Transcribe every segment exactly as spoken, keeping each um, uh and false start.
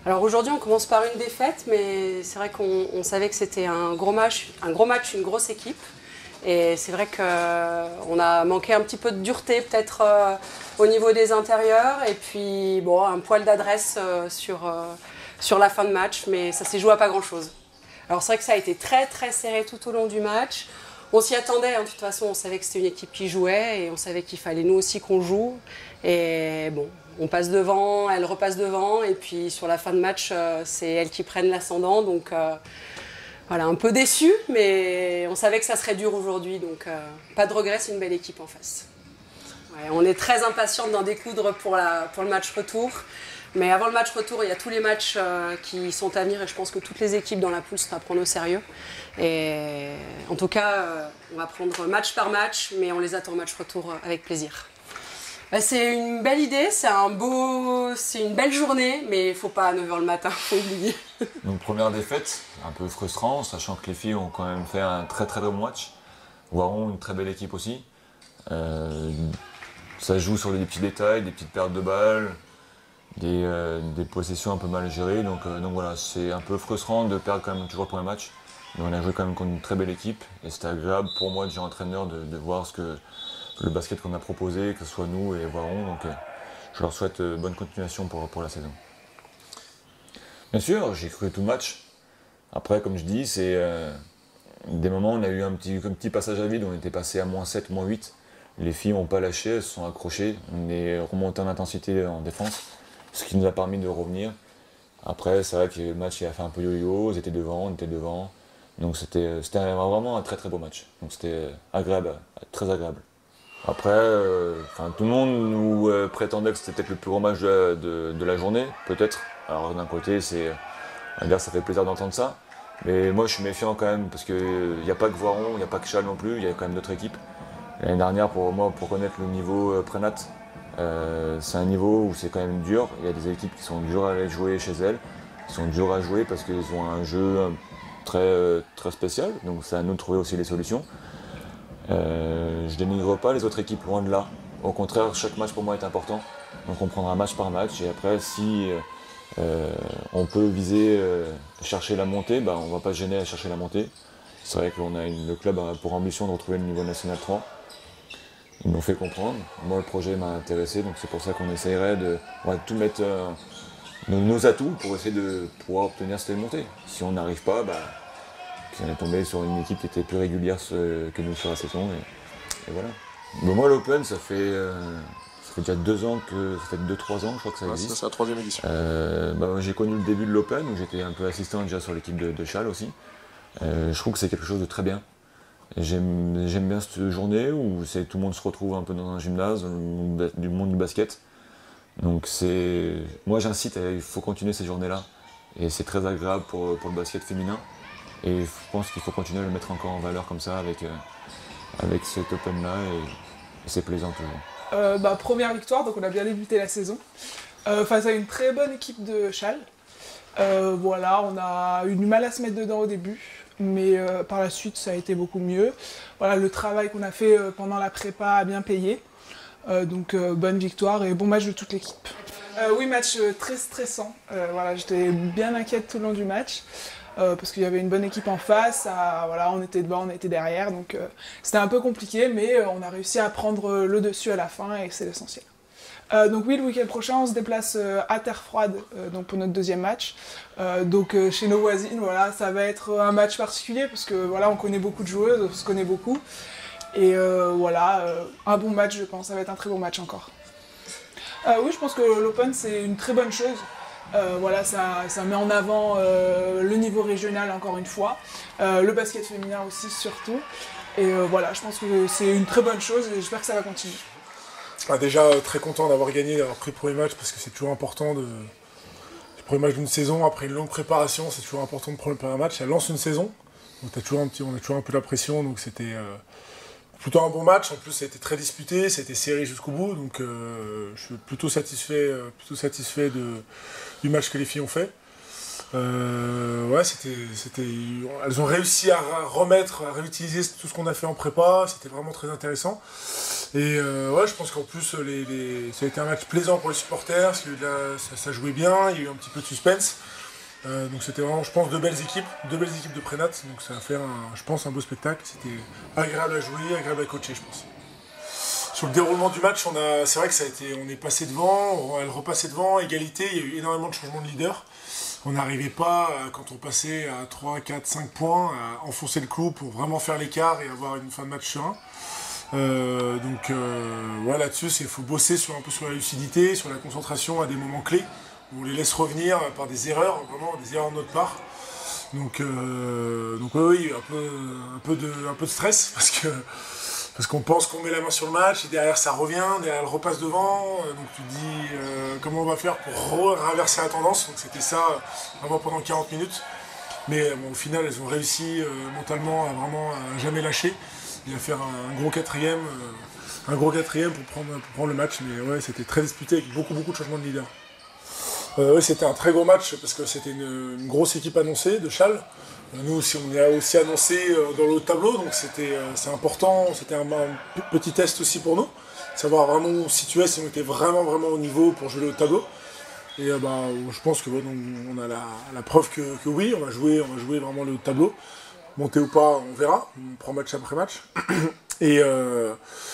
Alors aujourd'hui, on commence par une défaite, mais c'est vrai qu'on on savait que c'était un gros match, un gros match, une grosse équipe. Et c'est vrai qu'on a manqué un petit peu de dureté peut-être euh, au niveau des intérieurs. Et puis bon, un poil d'adresse euh, sur, euh, sur la fin de match, mais ça s'est joué à pas grand-chose. Alors c'est vrai que ça a été très très serré tout au long du match. On s'y attendait, hein, de toute façon, on savait que c'était une équipe qui jouait et on savait qu'il fallait nous aussi qu'on joue. Et bon, on passe devant, elle repasse devant et puis sur la fin de match, euh, c'est elles qui prennent l'ascendant. Donc euh, voilà, un peu déçu, mais on savait que ça serait dur aujourd'hui. Donc euh, pas de regret, c'est une belle équipe en face. Ouais, on est très impatiente d'en découdre pour, la, pour le match retour. Mais avant le match retour, il y a tous les matchs euh, qui sont à venir et je pense que toutes les équipes dans la poule seront à prendre au sérieux. Et en tout cas, euh, on va prendre match par match, mais on les attend au match retour avec plaisir. Bah, c'est une belle idée, c'est un beau, c'est une belle journée, mais il ne faut pas à neuf heures le matin, il faut oublier. Donc première défaite, un peu frustrant, sachant que les filles ont quand même fait un très très bon match. Voiron, une très belle équipe aussi. Euh, ça joue sur des petits détails, des petites pertes de balles. Des, euh, des possessions un peu mal gérées, donc, euh, donc voilà, c'est un peu frustrant de perdre quand même toujours le premier match. Mais on a joué quand même contre une très belle équipe et c'était agréable pour moi, déjà entraîneur, de, de voir ce que, le basket qu'on a proposé, que ce soit nous et Voiron. Donc euh, je leur souhaite euh, bonne continuation pour, pour la saison. Bien sûr, j'ai cru tout le match. Après, comme je dis, c'est euh, des moments où on a eu un petit, un petit passage à vide, on était passé à moins sept, moins huit. Les filles n'ont pas lâché, elles se sont accrochées, on est remonté en intensité en défense. Ce qui nous a permis de revenir. Après, c'est vrai que le match il a fait un peu yo-yo, ils étaient devant, on était devant. Donc c'était vraiment un très très beau match. Donc c'était agréable, très agréable. Après, euh, tout le monde nous euh, prétendait que c'était peut-être le plus gros match de la, de, de la journée, peut-être. Alors d'un côté, c'est, on va dire, ça fait plaisir d'entendre ça. Mais moi je suis méfiant quand même, parce qu'il n'y a pas que Voiron, il n'y a pas que Châle non plus, il y a quand même d'autres équipes. L'année dernière, pour moi, pour connaître le niveau euh, Prénat, Euh, c'est un niveau où c'est quand même dur. Il y a des équipes qui sont dures à aller jouer chez elles, qui sont dures à jouer parce qu'ils ont un jeu très, très spécial. Donc c'est à nous de trouver aussi les solutions. Euh, je dénigre pas les autres équipes, loin de là. Au contraire, chaque match pour moi est important. Donc on prendra match par match et après si euh, on peut viser euh, chercher la montée, bah, on ne va pas se gêner à chercher la montée. C'est vrai qu'on a une, le club a pour ambition de retrouver le niveau national trois. Ils m'ont fait comprendre. Moi, le projet m'a intéressé, donc c'est pour ça qu'on essayerait de, on va tout mettre euh, nos, nos atouts pour essayer de pouvoir obtenir cette montée. Si on n'arrive pas, bah, on est tombé sur une équipe qui était plus régulière que nous sur la saison. Et, et voilà. Bon, moi, l'Open, ça fait, euh, ça fait déjà deux ans que, ça fait deux trois ans, je crois que ça existe. Ouais, c'est la troisième édition. Euh, bah, j'ai connu le début de l'Open, où j'étais un peu assistant déjà sur l'équipe de, de Châle aussi. Euh, je trouve que c'est quelque chose de très bien. J'aime bien cette journée où tout le monde se retrouve un peu dans un gymnase, du monde du basket. Donc c'est, moi j'incite, il faut continuer ces journées-là. Et c'est très agréable pour, pour le basket féminin. Et je pense qu'il faut continuer à le mettre encore en valeur comme ça avec, euh, avec cet Open-là. Et, et c'est plaisant toujours. Euh, bah, première victoire, donc on a bien débuté la saison. Euh, face à une très bonne équipe de Châle. Euh, voilà, on a eu du mal à se mettre dedans au début. Mais euh, par la suite, ça a été beaucoup mieux. Voilà, le travail qu'on a fait euh, pendant la prépa a bien payé. Euh, donc, euh, bonne victoire et bon match de toute l'équipe. Euh, oui, match euh, très stressant. Euh, voilà, j'étais bien inquiète tout le long du match. Euh, parce qu'il y avait une bonne équipe en face. À, voilà, on était devant, on était derrière. Donc, euh, c'était un peu compliqué, mais euh, on a réussi à prendre le dessus à la fin et c'est l'essentiel. Euh, donc oui, le week-end prochain, on se déplace euh, à Terre Froide euh, donc pour notre deuxième match. Euh, donc euh, chez nos voisines, voilà, ça va être un match particulier parce que voilà, on connaît beaucoup de joueuses, on se connaît beaucoup. Et euh, voilà, euh, un bon match, je pense, ça va être un très bon match encore. Euh, oui, je pense que l'Open, c'est une très bonne chose. Euh, voilà, ça, ça met en avant euh, le niveau régional encore une fois, euh, le basket féminin aussi surtout. Et euh, voilà, je pense que c'est une très bonne chose et j'espère que ça va continuer. Ah, déjà euh, très content d'avoir gagné, d'avoir pris le premier match parce que c'est toujours important de. Le premier match d'une saison, après une longue préparation, c'est toujours important de prendre le premier match. Ça lance une saison, donc t'as toujours un petit, on a toujours un peu la pression, donc c'était euh, plutôt un bon match. En plus, ça a été très disputé, ça a été serré jusqu'au bout, donc euh, je suis plutôt satisfait, euh, plutôt satisfait de, du match que les filles ont fait. Euh, ouais, c'était, c'était, elles ont réussi à remettre, à réutiliser tout ce qu'on a fait en prépa, c'était vraiment très intéressant. Et euh, ouais, je pense qu'en plus, les, les... ça a été un match plaisant pour les supporters, parce que là, ça, ça jouait bien, il y a eu un petit peu de suspense. Euh, donc c'était vraiment, je pense, deux belles équipes, deux belles équipes de Prénat, donc ça va faire, un, je pense, un beau spectacle. C'était agréable à jouer, agréable à coacher, je pense. Sur le déroulement du match, on a, c'est vrai que ça a été, on est passé devant, elle repassait devant, égalité, il y a eu énormément de changements de leader. On n'arrivait pas, quand on passait à trois, quatre, cinq points, à enfoncer le clou pour vraiment faire l'écart et avoir une fin de match serein. Euh, donc euh, ouais, là-dessus, il faut bosser sur, un peu sur la lucidité, sur la concentration à des moments clés, où on les laisse revenir par des erreurs, vraiment des erreurs de notre part. Donc, euh, donc ouais, oui, un peu, un, peu de, un peu de stress, parce que parce qu'on pense qu'on met la main sur le match, et derrière ça revient, derrière elle repasse devant, donc tu te dis euh, comment on va faire pour renverser la tendance. Donc c'était ça vraiment pendant quarante minutes. Mais bon, au final, elles ont réussi euh, mentalement à vraiment à jamais lâcher. Il va faire un, un gros quatrième, euh, un gros quatrième pour prendre, pour prendre le match, mais ouais, c'était très disputé avec beaucoup beaucoup de changements de leader. Euh, ouais, c'était un très gros match parce que c'était une, une grosse équipe annoncée de Châles. Euh, nous aussi, on est aussi annoncé euh, dans le haut de tableau, donc c'était euh, c'est important. C'était un, un petit test aussi pour nous, savoir vraiment où on se situait, si on était vraiment vraiment au niveau pour jouer le haut de tableau. Et euh, bah, je pense que bon, on a la, la preuve que, que oui, on va jouer, on va jouer vraiment le haut de tableau. Monter ou pas, on verra. On prend match après match. Et, euh,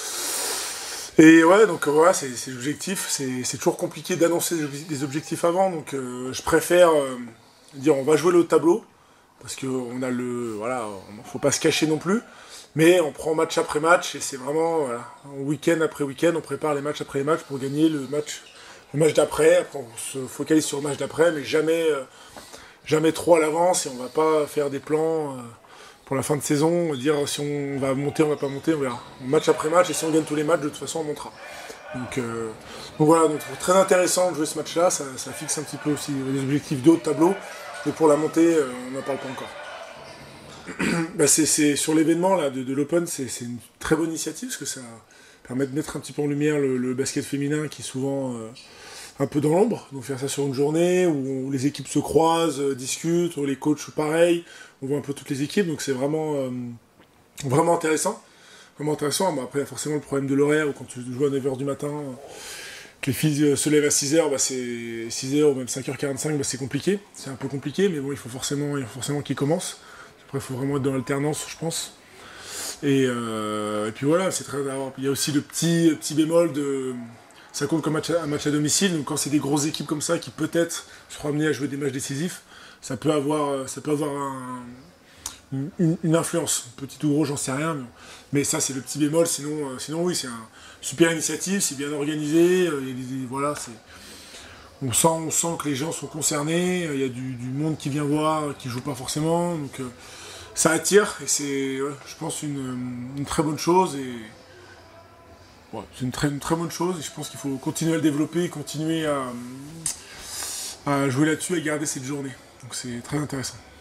et ouais, donc voilà, c'est l'objectif. C'est toujours compliqué d'annoncer des objectifs avant. Donc euh, je préfère euh, dire on va jouer le haut de tableau. Parce qu'on a le. Voilà, faut pas se cacher non plus. Mais on prend match après match. Et c'est vraiment, voilà, week-end après week-end, on prépare les matchs après les matchs pour gagner le match, le match d'après. Après, on se focalise sur le match d'après, mais jamais, euh, jamais trop à l'avance. Et on va pas faire des plans. Euh, pour la fin de saison, dire si on va monter, on va pas monter, on verra. Match après match, et si on gagne tous les matchs, de toute façon, on montera. Donc, euh, donc voilà, donc, très intéressant de jouer ce match-là, ça, ça fixe un petit peu aussi les objectifs de haut de tableau, mais pour la montée, euh, on n'en parle pas encore. bah c'est sur l'événement de, de l'Open, c'est une très bonne initiative, parce que ça permet de mettre un petit peu en lumière le, le basket féminin qui est souvent euh, un peu dans l'ombre. Donc faire ça sur une journée où, où les équipes se croisent, euh, discutent, où les coachs pareil, on voit un peu toutes les équipes, donc c'est vraiment, euh, vraiment intéressant. Vraiment intéressant. Bon, après, il y a forcément le problème de l'horaire, où quand tu joues à neuf heures du matin, euh, que les filles euh, se lèvent à six heures, bah, c'est six heures ou même cinq heures quarante-cinq, bah, c'est compliqué. C'est un peu compliqué, mais bon, il faut forcément, il faut forcément qu'ils commencent. Après, il faut vraiment être dans l'alternance, je pense. Et, euh, et puis voilà, c'est très. Il y a aussi le petit, petit bémol de. Ça compte comme match à, un match à domicile, donc quand c'est des grosses équipes comme ça qui peut-être seront amenées à jouer des matchs décisifs, ça peut avoir, ça peut avoir un, une, une influence, petit ou gros, j'en sais rien, mais, mais ça c'est le petit bémol. Sinon, euh, sinon oui, c'est une super initiative, c'est bien organisé, euh, et, et, voilà, on sent, on sent que les gens sont concernés, il y a du, du monde qui vient voir, qui joue pas forcément, donc euh, ça attire et c'est, ouais, je pense, une, une très bonne chose. Et ouais, c'est une très, une très bonne chose et je pense qu'il faut continuer à le développer, continuer à, à jouer là-dessus et garder cette journée. Donc c'est très intéressant.